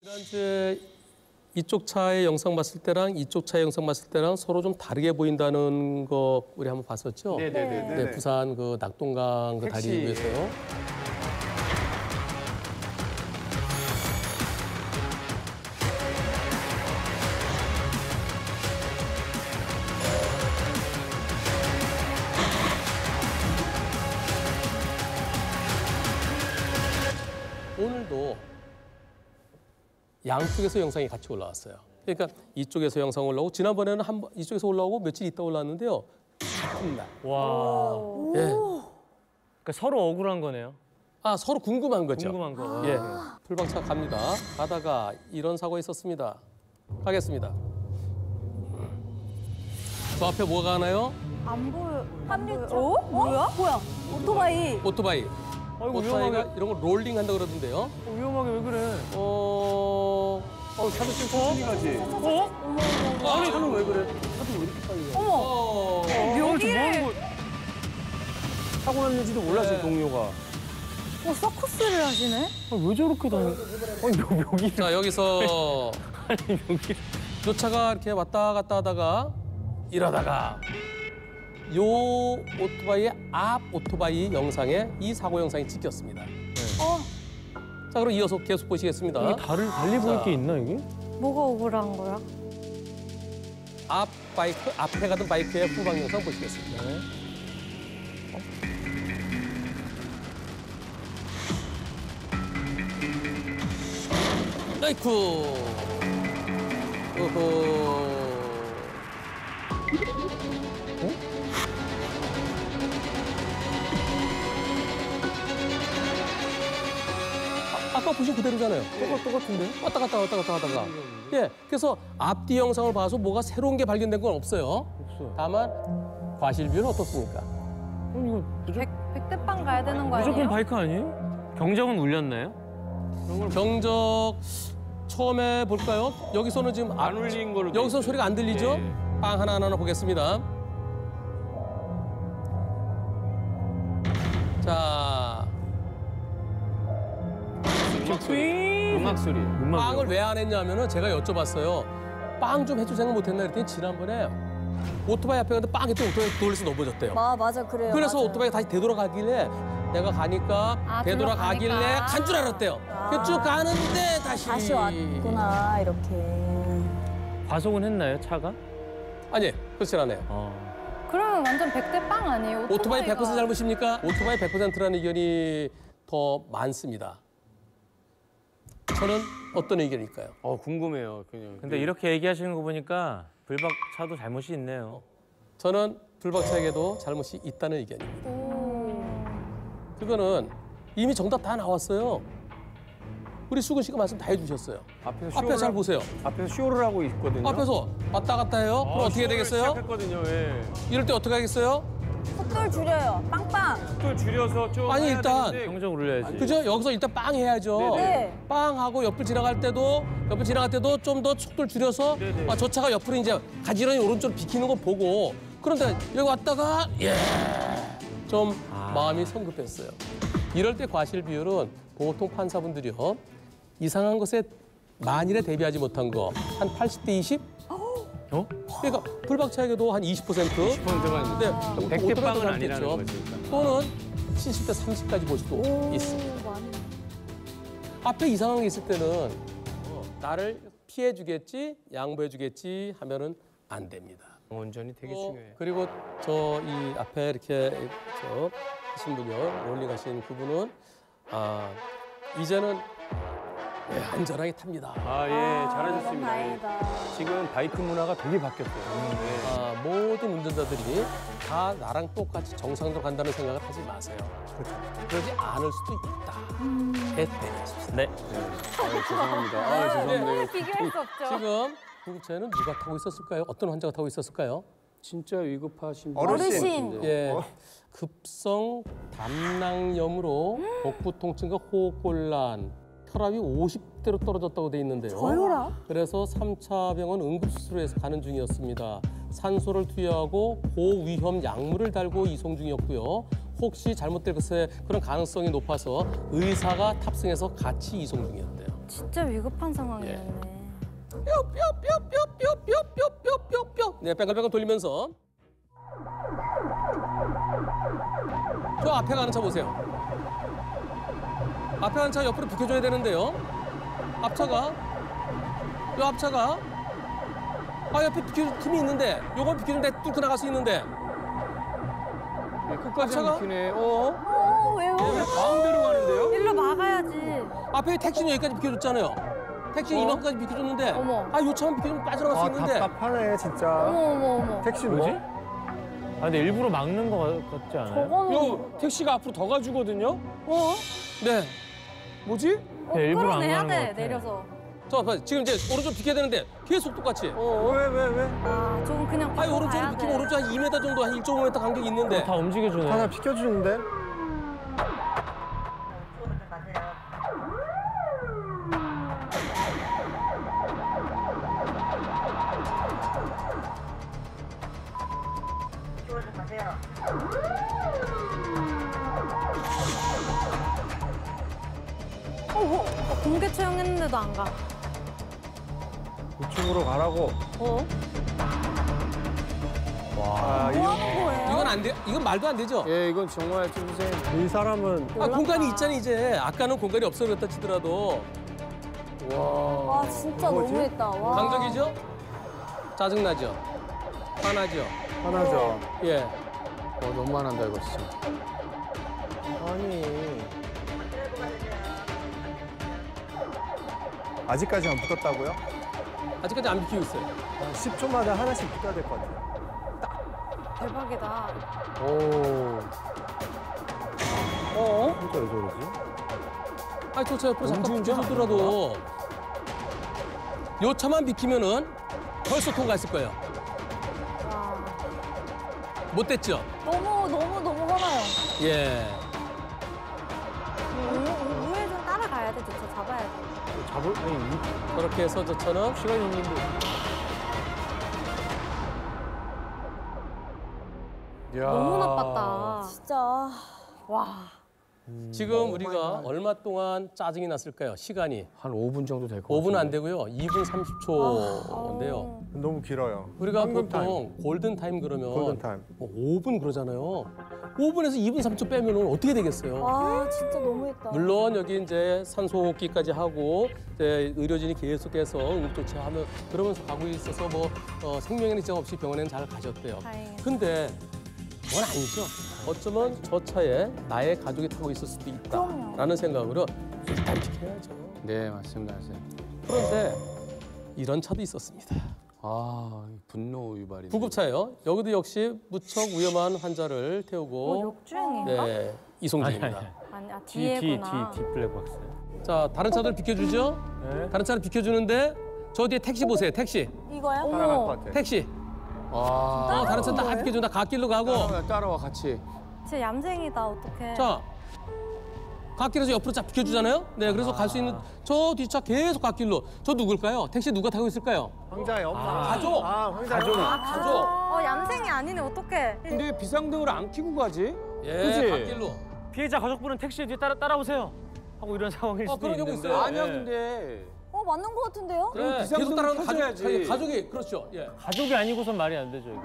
지난주에 이쪽 차의 영상 봤을 때랑 이쪽 차의 영상 봤을 때랑 서로 좀 다르게 보인다는 거 우리 한번 봤었죠? 네네네. 네, 부산 그 낙동강 그 다리 위에서요. 오늘도 양쪽에서 영상이 같이 올라왔어요. 그러니까 이쪽에서 영상 올라오고 지난번에는 이쪽에서 올라오고 며칠 있다 올라왔는데요. 같은 날. 와. 예. 그러니까 서로 억울한 거네요. 아, 서로 궁금한 거죠. 궁금한 거. 예. 풀방차 갑니다. 가다가 이런 사고가 있었습니다. 가겠습니다. 저 앞에 뭐가 하나요? 안 보여. 합류차. 뭐야? 뭐야? 오토바이. 오토바이. 아이고, 오토바이가 위험하게. 이런 거 롤링 한다 그러던데요. 위험하게 왜 그래? 차도 지금 천천히 가지. 아니, 차는 왜 그래? 차도 왜 이렇게 빨리 가? 어. 여기를. 사고 났는지도 몰랐어요, 동료가. 서커스를 하시네? 왜 저렇게 다니? 아니, 여기. 자, 여기서 요 차가 이렇게 왔다 갔다 하다가 이러다가 요 오토바이의 앞 오토바이 영상에 이 사고 영상이 찍혔습니다. 자, 그럼 이어서 계속 보시겠습니다. 이게 달리 보일 게 있나, 이게? 뭐가 억울한 거야? 앞 바이크, 앞에 가던 바이크의 후방 영상 보시겠습니다. 아이쿠. 어허. 아까 보신 그대로잖아요. 똑같은데? 왔다 갔다 하다가. 예, 그래서 앞뒤 영상을 봐서 뭐가 새로운 게 발견된 건 없어요. 없어요. 다만 과실비는 어떻습니까? 이거 백대빵 가야 되는 거 아니에요? 무조건 바이크 아니에요? 경적은 울렸나요? 경적 처음에 볼까요? 여기서는 지금 안 울린 걸로 돼 여기서 소리가 안 들리죠? 네. 빵 하나하나 보겠습니다. 자, 음악 소리. 빵을 왜 안 했냐면은 제가 여쭤봤어요. 빵 좀 해줄 생각 못 했나 그랬더니 지난번에 오토바이 앞에 갔는데 빵이 또 오토바이 돌려서 넘어졌대요. 맞아, 그래요. 그래서 맞아요. 오토바이가 다시 되돌아가길래 내가 가니까 되돌아가길래 들어가니까. 간 줄 알았대요. 쭉 가는데 다시 왔구나, 이렇게. 과속은 했나요, 차가? 아니, 그렇진 않아요. 그러면 완전 백대빵 아니에요? 오토바이 오토바이가. 100% 잘못입니까? 오토바이 100%라는 의견이 더 많습니다. 저는 어떤 의견일까요? 궁금해요, 그냥. 근데 이렇게 얘기하시는 거 보니까 불박 차도 잘못이 있네요. 저는 불박차에게도 잘못이 있다는 의견입니다. 그거는 이미 정답 다 나왔어요. 우리 수근 씨가 말씀 다 해주셨어요. 앞에 잘 보세요. 앞에서 쇼를 하고 있거든요. 앞에서 왔다 갔다 해요. 그럼 어떻게 쇼를 되겠어요? 시작했거든요, 예. 이럴 때 어떻게 하겠어요? 속도를 줄여요. 빵빵. 또 줄여서 좀. 아니, 해야 일단 되는데 경적 울려야지. 그죠? 여기서 일단 빵 해야죠. 네. 빵 하고 옆을 지나갈 때도 좀 더 속도를 줄여서 네네. 저 차가 옆으로 이제 가지런히 오른쪽으로 비키는 거 보고 그런데 여기 왔다가 좀 마음이 성급했어요. 이럴 때 과실 비율은 보통 판사분들이요. 이상한 것에 만일에 대비하지 못한 거 한 80대 20? 그러니까 불박차에게도 한 20%. 20%가 있는데. 근데 100대 빵은 오토바이가 아니라는 잘못했죠. 거지. 그러니까. 또는 70대 30까지 볼 수도 있습니다. 앞에 이상한 게 있을 때는 나를 피해주겠지, 양보해주겠지 하면은 안 됩니다. 운전이 되게 중요해요. 그리고 저 이 앞에 이렇게 저 하신 분이요, 롤링 하신 그분은 이제는 안전하게 탑니다. 예, 잘하셨습니다. 다행이다. 지금 바이크 문화가 되게 바뀌었어요. 네. 모든 운전자들이 다 나랑 똑같이 정상적으로 간다는 생각을 하지 마세요. 그러지 않을 수도 있다. 대비하십시오. 네. 죄송합니다. 죄송합니다. 비교할 수 없죠. 지금 구급차에는 누가 타고 있었을까요? 어떤 환자가 타고 있었을까요? 진짜 위급하신 어르신. 예, 급성 담낭염으로 복부 통증과 호흡곤란, 혈압이 50대로 떨어졌다고 돼 있는데요. 저혈압? 그래서 3차 병원 응급수술에서 가는 중이었습니다. 산소를 투여하고 고위험 약물을 달고 이송 중이었고요. 혹시 잘못될 것에 그런 가능성이 높아서 의사가 탑승해서 같이 이송 중이었대요. 진짜 위급한 상황이었네. 뿅뿅뿅뿅뿅뿅뿅뿅. 네, 뺑글뺑글 돌리면서. 저 앞에 가는 차 보세요. 앞에 가는 차 옆으로 비켜줘야 되는데요. 앞차가. 요 앞차가. 아, 옆에 비켜줄 틈이 있는데. 요걸 비켜주는데 뚫고 나갈 수 있는데. 끝까지 앞차가? 안 비키네. 어? 왜요? 가운데로 가는데요? 일로 막아야지. 앞에 택시는 여기까지 비켜줬잖아요. 택시는 이만까지 비켜줬는데. 어머. 아, 요 차만 비켜주면 빠져나갈 수 있는데. 답답하네 진짜. 어머. 택시 뭐지? 뭐? 아, 근데 일부러 막는 거 같지 않아요? 저거는 요 택시가 앞으로 더 가주거든요? 네. 뭐지? 그냥 일부러 안 끌어내야 가는 것 돼, 같아. 내려서. 저 봐, 지금 이제 오른쪽 비켜야 되는데 계속 똑같이. 왜? 아, 조금 그냥 아니, 바꿔 오른쪽으로 가야 비키면 돼. 오른쪽 한 2m 정도, 한 1.5m 간격이 있는데. 다 움직여주네. 하나 비켜주는데? 공개 채용했는데도 안 가. 우측으로 가라고. 와, 뭐 하는 거예요? 이건 안 돼. 이건 말도 안 되죠. 예, 이건 정말 좀 선생님. 이 사람은 아, 공간이 있잖아 이제. 아까는 공간이 없어졌다 치더라도 와. 와, 진짜 뭐지? 너무했다. 와. 강적이죠? 짜증나죠? 화나죠? 하나죠. 예. 너무 화난다 이거 진짜. 아니. 아직까지 안 붙었다고요? 아직까지 안 비키고 있어요. 10초마다 하나씩 붙어야 될 것 같아요. 대박이다. 오. 진짜 왜 저러지? 아니 저 차 옆으로 잠깐 음주운전 비켜주더라도 요 차만 비키면은 벌써 통과했을 거예요. 와. 못 됐죠? 너무 화나요. 예. 우회전 따라가야 돼, 진짜 잡아야 돼. 그렇게 해서 저 차는 시간이 없는데. 야. 너무 나빴다. 진짜. 와. 지금 우리가 얼마 동안 짜증이 났을까요? 시간이 한 5분 정도 될 것 같아요. 5분 안 되고요. 2분 30초인데요. 너무 길어요. 우리가 황금 보통 골든 타임 그러면 골든 타임. 뭐 5분 그러잖아요. 5분에서 2분 30초 빼면은 어떻게 되겠어요? 와, 진짜 너무했다. 물론 여기 이제 산소 호흡기까지 하고 이제 의료진이 계속해서 응급조치하면 그러면서 가고 있어서 뭐 생명에는 지장 없이 병원에는 잘 가셨대요. 다행이다. 근데 그건 아니죠. 어쩌면 저 차에 나의 가족이 타고 있을 수도 있다라는 생각으로 일단 지켜야죠. 네, 맞습니다, 선생님. 그런데 이런 차도 있었습니다. 아, 분노 유발이. 구급차예요. 여기도 역시 무척 위험한 환자를 태우고 역주행인가? 네, 이송 중입니다. 아니, 아, 뒤 뒤에구나. 블랙박스. 자, 다른 차들 비켜주죠? 네. 다른 차를 비켜주는데 저 뒤에 택시 보세요. 택시. 이거요? 따라갈 것 같아. 택시. 와. 다른 차 다 비켜준다. 갓길로 가고. 따라와 같이. 진짜 얌생이다, 어떡해. 자, 갓길에서 옆으로 쫙 비켜주잖아요. 네, 그래서 갈 수 있는 저 뒷차 계속 갓길로. 저 누굴까요? 택시 누가 타고 있을까요? 황자의 엄마. 가족. 황자의 엄마. 가족. 얌생이 아니네, 어떡해. 근데 비상등을 안 켜고 가지? 예, 그치? 갓길로. 피해자 가족분은 택시 뒤에 따라오세요. 하고 이런 상황일 수도 그런 경우 있는데. 있어요. 아니야, 예. 근데. 맞는 거 같은데요? 네, 비상등 계속 따라오는 켜줘야지. 가족이 그렇죠. 예. 가족이 아니고선 말이 안 되죠, 이게.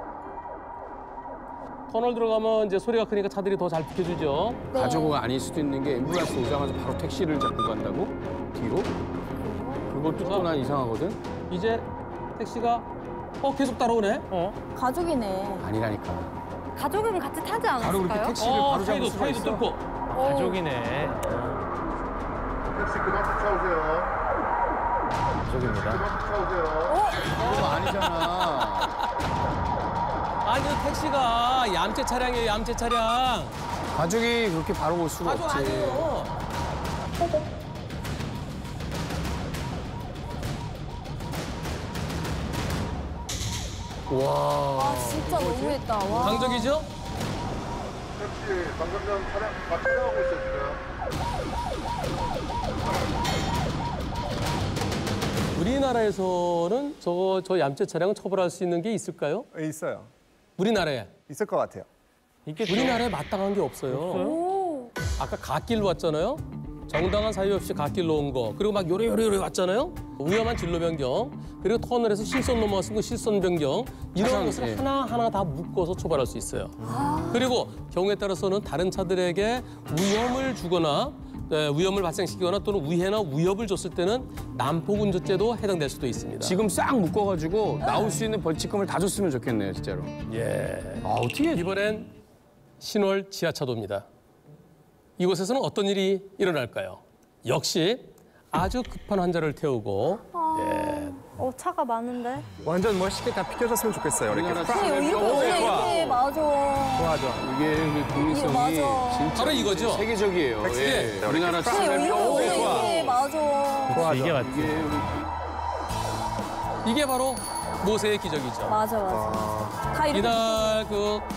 터널 들어가면 이제 소리가 크니까 차들이 더 잘 비켜주죠. 가족은 아닐 수도 있는 게 앰뷸런스 오자마자 바로 택시를 잡고 간다고? 뒤로? 그걸 뚫고 난 이상하거든? 이제 택시가 계속 따라오네. 가족이네. 아니라니까. 가족은 같이 타지 바로 그렇게 않았을까요? 택시를 바로 잡을 수가 사이도 있어? 뚫고. 가족이네. 택시 그만 쫓아오세요. 가족입니다. 그만 쫓아오세요. 그거 아니잖아. 아니 택시가 얌체 차량이에요. 얌체 차량. 가족이 그렇게 바로 올 수가 가족 없지. 아니에요. 와. 진짜 너무했다. 와. 강적이죠? 택시 방금 전 차량 같이 나오고 있었어요. 우리나라에서는 저 얌체 차량을 처벌할 수 있는 게 있을까요? 있어요. 우리나라에. 있을 것 같아요. 있겠죠. 우리나라에 마땅한 게 없어요. 오. 아까 갓길로 왔잖아요. 정당한 사유 없이 갓길로 온 거, 그리고 막 요래요래 왔잖아요. 위험한 진로 변경, 그리고 터널에서 실선 넘어왔으면 실선 변경, 이런 것을 예. 하나하나 다 묶어서 처벌할 수 있어요. 그리고 경우에 따라서는 다른 차들에게 위험을 주거나 위험을 발생시키거나 또는 위해나 위협을 줬을 때는 난폭운전죄도 해당될 수도 있습니다. 지금 싹 묶어가지고 나올 수 있는 벌칙금을 다 줬으면 좋겠네요, 진짜로. 예. 아, 어떻게. 이번엔 신월 지하차도입니다. 이곳에서는 어떤 일이 일어날까요? 역시 아주 급한 환자를 태우고 차가 많은데. 완전 멋있게 다 비켜줬으면 좋겠어요. 이렇게 우리나라 딱. 이렇게 이렇게 맞아. 좋아하죠. 이게 국민성이 맞아. 진짜 바로 이거죠? 세계적이에요. 예. 네. 우리나라 이렇게 차를 이렇게 맞아. 좋아하죠. 이게 맞지. 이게 바로 모세의 기적이죠. 맞아. 다 이렇게. 이날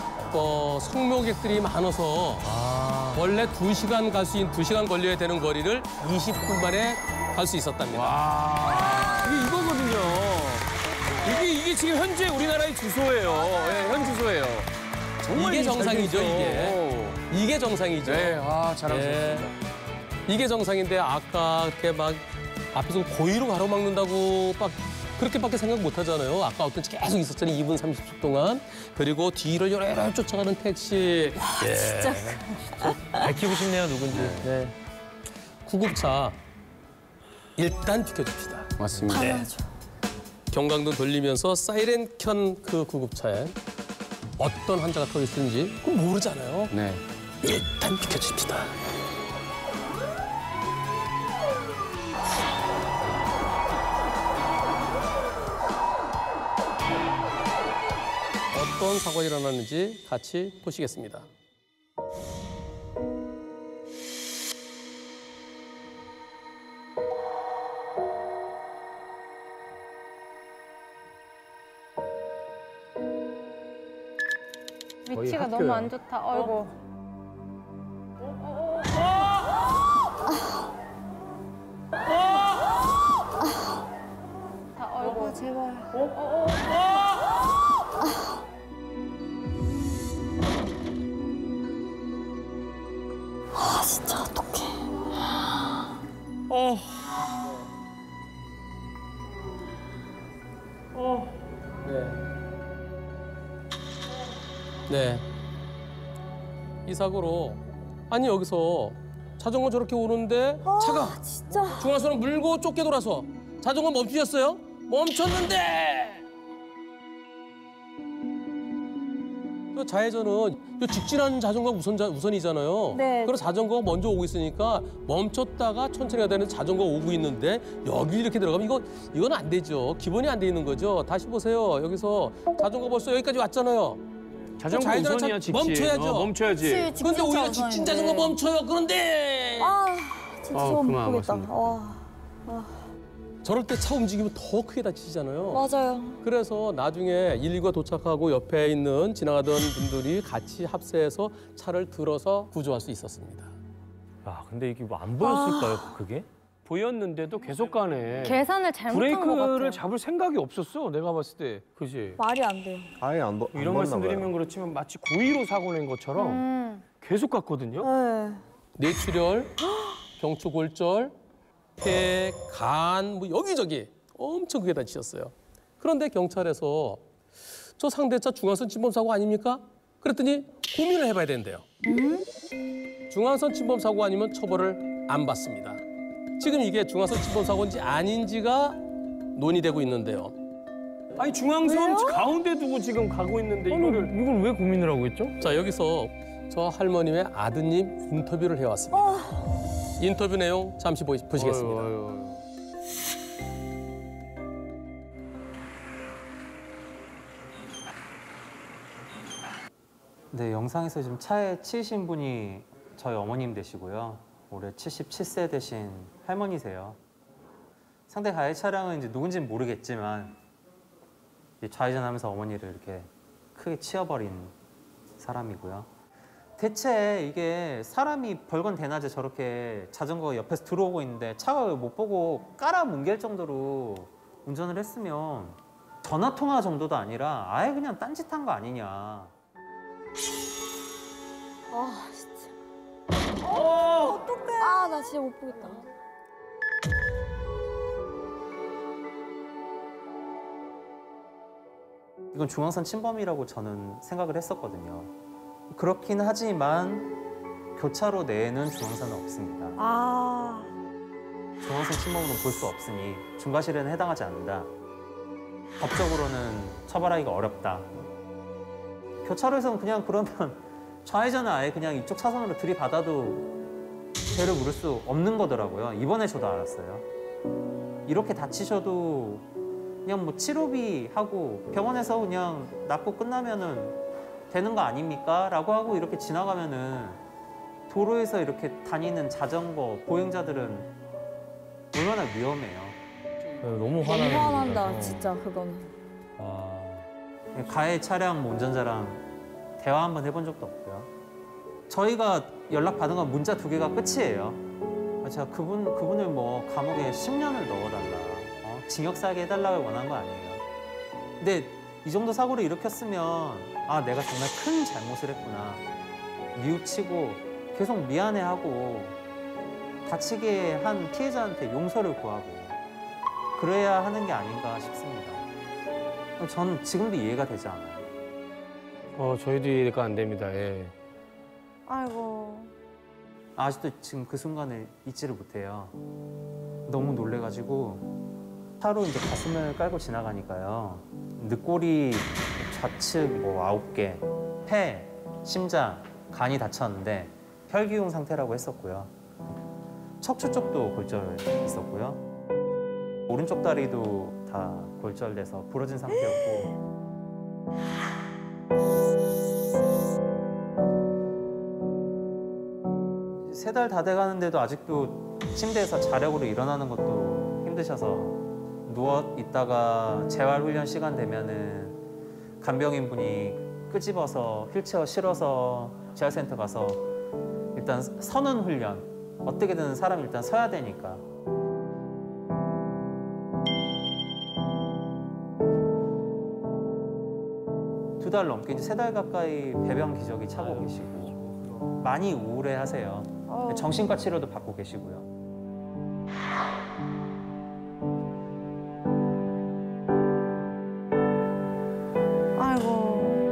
성묘객들이 많아서 원래 2시간 갈 수 있는 2시간 걸려야 되는 거리를 20분 만에 갈 수 있었답니다. 와, 이게 이거거든요. 이게 지금 현재 우리나라의 주소예요. 예, 현 주소예요. 정말 이게 잘 정상이죠, 돼 있어. 이게 정상이죠. 네, 아, 예. 자랑스럽습니다. 이게 정상인데 아까 이렇게 막 앞에서 고의로 가로막는다고 막 그렇게밖에 생각 못 하잖아요. 아까 어떤 계속 있었잖아요. 2분 30초 동안. 그리고 뒤를 요래요래 쫓아가는 택시. 진짜. 밝히고 싶네요, 누군지. 네. 구급차 일단 비켜줍시다. 맞습니다. 당연하죠. 경광등 돌리면서 사이렌 켠 그 구급차에 어떤 환자가 터 있는지 그건 모르잖아요. 네. 일단 비켜줍시다. 어떤 사고가 일어났는지 같이 보시겠습니다. 위치가 학교야. 너무 안 좋다. 아이고. 아이고. 제발. 진짜 어떡해. 네. 이 사고로 아니 여기서 자전거 저렇게 오는데 차가 진짜. 중앙선을 물고 쫓게 돌아서 자전거 멈추셨어요? 멈췄는데 그 좌회전은 이 직진하는 자전거가 우선이잖아요. 네. 그래서 자전거가 먼저 오고 있으니까 멈췄다가 천천히 가야 되는 자전거가 오고 있는데 여기 이렇게 들어가면 이건 안 되죠. 기본이 안 돼 있는 거죠. 다시 보세요. 여기서 자전거 벌써 여기까지 왔잖아요. 자전거 좌회전은 우선이야, 직진. 멈춰야죠. 멈춰야지. 근데 오히려 직진 자전거 멈춰요. 그런데 진짜 아우, 못 그만, 보겠다. 맞습니다. 저럴 때 차 움직이면 더 크게 다치잖아요. 맞아요. 그래서 나중에 119가 도착하고 옆에 있는 지나가던 분들이 같이 합세해서 차를 들어서 구조할 수 있었습니다. 아, 근데 이게 뭐 안 보였을까요, 그게? 보였는데도 계속 가네. 계산을 잘못한 것 같아요. 브레이크를 잡을 생각이 없었어, 내가 봤을 때. 그지? 말이 안 돼요. 아예 안 이런 말씀드리면 그렇지만 마치 고의로 사고 낸 것처럼 계속 갔거든요. 네. 뇌출혈, 경추골절, 폐, 간, 뭐 여기저기 엄청 크게 다치셨어요. 그런데 경찰에서 저 상대차 중앙선 침범 사고 아닙니까? 그랬더니 고민을 해봐야 된대요. 중앙선 침범 사고 아니면 처벌을 안 받습니다. 지금 이게 중앙선 침범 사고인지 아닌지가 논의되고 있는데요. 아니 중앙선 가운데 두고 지금 가고 있는데 이걸 왜 고민을 하고 있죠? 자, 여기서 저 할머님의 아드님 인터뷰를 해왔습니다. 인터뷰 내용 잠시 보시겠습니다. 네, 영상에서 지금 차에 치이신 분이 저희 어머님 되시고요. 올해 77세 되신 할머니세요. 상대 가해 차량은 이제 누군지는 모르겠지만 좌회전하면서 어머니를 이렇게 크게 치어버린 사람이고요. 대체 이게 사람이 벌건 대낮에 저렇게 자전거 옆에서 들어오고 있는데 차가 못 보고 깔아뭉갤 정도로 운전을 했으면 전화 통화 정도도 아니라 아예 그냥 딴짓한 거 아니냐. 진짜. 아, 나 진짜 못 보겠다. 이건 중앙선 침범이라고 저는 생각을 했었거든요. 그렇긴 하지만 교차로 내에는 중앙선은 없습니다. 아, 중앙선 침범으로 볼 수 없으니 중과실에는 해당하지 않는다. 법적으로는 처벌하기가 어렵다. 교차로에서는 그냥 그러면 좌회전을 아예 그냥 이쪽 차선으로 들이받아도 죄를 물을 수 없는 거더라고요. 이번에 저도 알았어요. 이렇게 다치셔도 그냥 뭐 치료비 하고 병원에서 그냥 낫고 끝나면은 되는 거 아닙니까? 라고 하고 이렇게 지나가면은 도로에서 이렇게 다니는 자전거 보행자들은 얼마나 위험해요. 너무 너무 화나는 화난다, 일이라서. 진짜 그거는. 아, 가해 차량 운전자랑 대화 한번 해본 적도 없고요. 저희가 연락받은 건 문자 2개가 끝이에요. 제가 그분을 뭐 감옥에 10년을 넣어달라, 징역 살게 해달라고 원한 거 아니에요. 근데 이 정도 사고를 일으켰으면 아, 내가 정말 큰 잘못을 했구나. 뉘우치고 계속 미안해하고 다치게 한 피해자한테 용서를 구하고 그래야 하는 게 아닌가 싶습니다. 전 지금도 이해가 되지 않아요. 저희도 이해가 안 됩니다. 예. 아이고. 아직도 지금 그 순간을 잊지를 못해요. 너무 놀래가지고 차로 이제 가슴을 깔고 지나가니까요. 늑골이 좌측 뭐 9개, 폐, 심장, 간이 다쳤는데 혈기ung 상태라고 했었고요. 척추 쪽도 골절 있었고요. 오른쪽 다리도 다 골절돼서 부러진 상태였고. 3달 다 돼가는데도 아직도 침대에서 자력으로 일어나는 것도 힘드셔서 누워 있다가 재활훈련 시간 되면은 간병인 분이 끄집어서 휠체어 실어서 재활센터 가서 일단 서는 훈련, 어떻게든 사람이 일단 서야 되니까. 두 달 넘게 이제 3달 가까이 배변 기저귀 차고 계시고 많이 우울해하세요. 정신과 치료도 받고 계시고요. 아이고.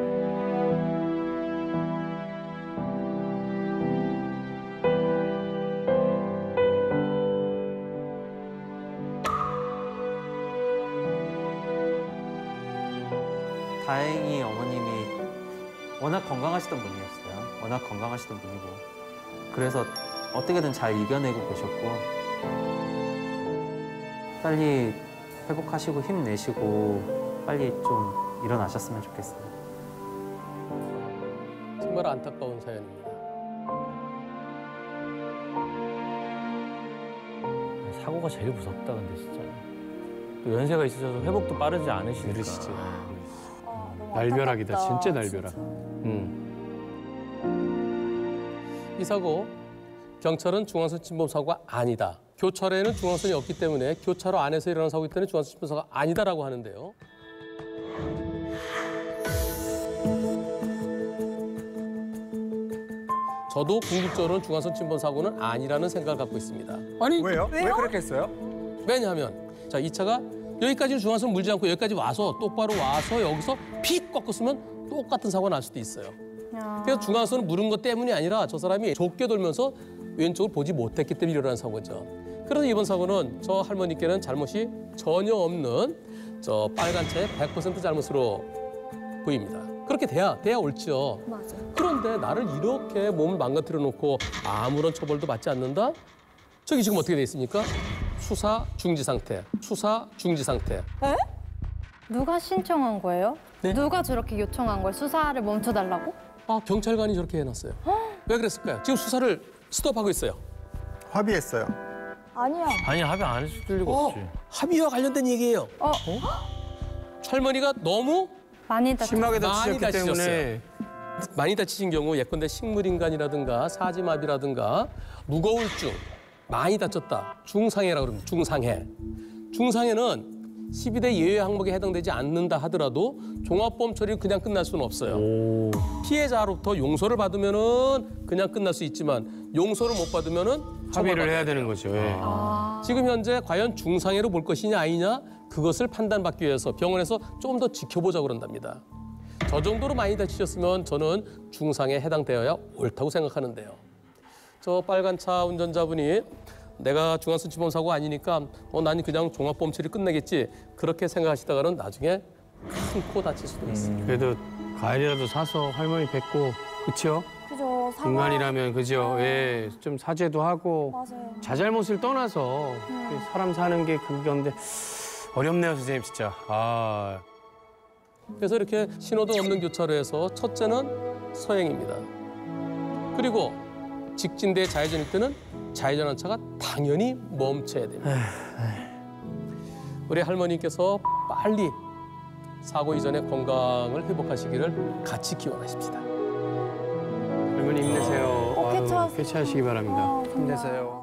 다행히 어머님이 워낙 건강하시던 분이었어요. 워낙 건강하시던 분이고. 그래서 어떻게든 잘 이겨내고 계셨고 빨리 회복하시고 힘내시고 빨리 좀 일어나셨으면 좋겠어요. 정말 안타까운 사연입니다. 사고가 제일 무섭다, 근데 진짜. 또 연세가 있으셔서 회복도 빠르지 않으시니까. 그러시죠. 너무 날벼락이다. 안타깝다, 진짜 날벼락. 이 사고 경찰은 중앙선 침범 사고가 아니다. 교차로에는 중앙선이 없기 때문에 교차로 안에서 일어난 사고이기 때문에 중앙선 침범 사고가 아니다라고 하는데요. 저도 궁극적으로는 중앙선 침범 사고는 아니라는 생각을 갖고 있습니다. 아니, 왜요? 왜 그렇게 했어요? 왜냐하면 자, 이 차가 여기까지는 중앙선 물지 않고 여기까지 와서 똑바로 와서 여기서 픽 꺾었으면 똑같은 사고가 날 수도 있어요. 그래서 중앙선을 물은 것 때문이 아니라 저 사람이 좁게 돌면서 왼쪽을 보지 못했기 때문에 일어난 사고죠. 그래서 이번 사고는 저 할머니께는 잘못이 전혀 없는 저 빨간 차의 100% 잘못으로 보입니다. 그렇게 돼야 옳죠. 맞아. 그런데 나를 이렇게 몸을 망가뜨려 놓고 아무런 처벌도 받지 않는다? 저기 지금 어떻게 돼 있습니까? 수사 중지 상태, 수사 중지 상태. 누가 신청한 거예요? 네? 누가 저렇게 요청한 거예요? 수사를 멈춰달라고? 아, 경찰관이 저렇게 해놨어요. 왜 그랬을까요? 지금 수사를 스톱하고 있어요. 합의했어요. 아니야. 아니, 합의 안 했을 리가 없지. 합의와 관련된 얘기예요. 할머니가 너무 많이 다쳤 심하게 많이 다치셨기 다치셨어요. 때문에 많이 다치신 경우 예컨대 식물인간이라든가 사지마비라든가 무거울증 많이 다쳤다. 중상해라고 그럽니다. 중상해. 중상해는 12대 예외 항목에 해당되지 않는다 하더라도 종합보험 처리는 그냥 끝날 수는 없어요. 피해자로부터 용서를 받으면은 그냥 끝날 수 있지만 용서를 못 받으면은 합의를 해야 되는 거죠. 예. 지금 현재 과연 중상해로 볼 것이냐 아니냐 그것을 판단받기 위해서 병원에서 좀 더 지켜보자 그런답니다. 저 정도로 많이 다치셨으면 저는 중상에 해당되어야 옳다고 생각하는데요. 저 빨간 차 운전자분이 내가 중앙선취범 사고 아니니까 난 그냥 종합보험 처리 끝내겠지 그렇게 생각하시다가는 나중에 큰 코 다칠 수도 있습니다. 그래도 과일이라도 사서 할머니 뵙고 그쵸? 그죠. 사과. 인간이라면 그죠? 예, 좀 사죄도 하고 맞아요. 자잘못을 떠나서 사람 사는 게 그건데 어렵네요, 선생님 진짜. 아, 그래서 이렇게 신호등 없는 교차로에서 첫째는 서행입니다. 그리고 직진대 좌회전일 때는 좌회전한 차가 당연히 멈춰야 됩니다. 우리 할머니께서 빨리 사고 이전에 건강을 회복하시기를 같이 기원하십시다. 할머니 힘내세요. 쾌차하세요. 쾌차하시기 바랍니다. 아, 정말. 힘내세요.